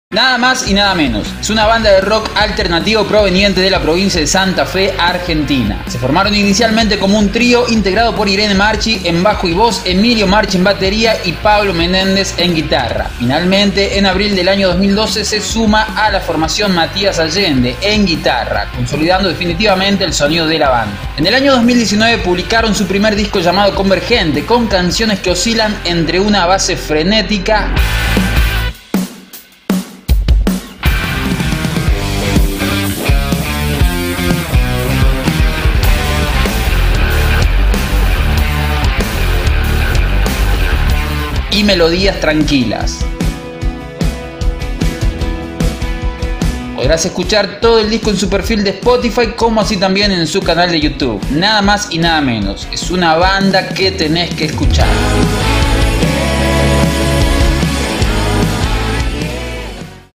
Nada más y nada menos, es una banda de rock alternativo proveniente de la provincia de Santa Fe, Argentina. Se formaron inicialmente como un trío integrado por Irene Marchi en bajo y voz, Emilio Marchi en batería y Pablo Menéndez en guitarra. Finalmente, en abril del año 2012 se suma a la formación Matías Allende en guitarra, consolidando definitivamente el sonido de la banda. En el año 2019 publicaron su primer disco llamado Convergente, con canciones que oscilan entre una base frenética y melodías tranquilas. Podrás escuchar todo el disco en su perfil de Spotify, como así también en su canal de YouTube. Nada más y nada menos, es una banda que tenés que escuchar.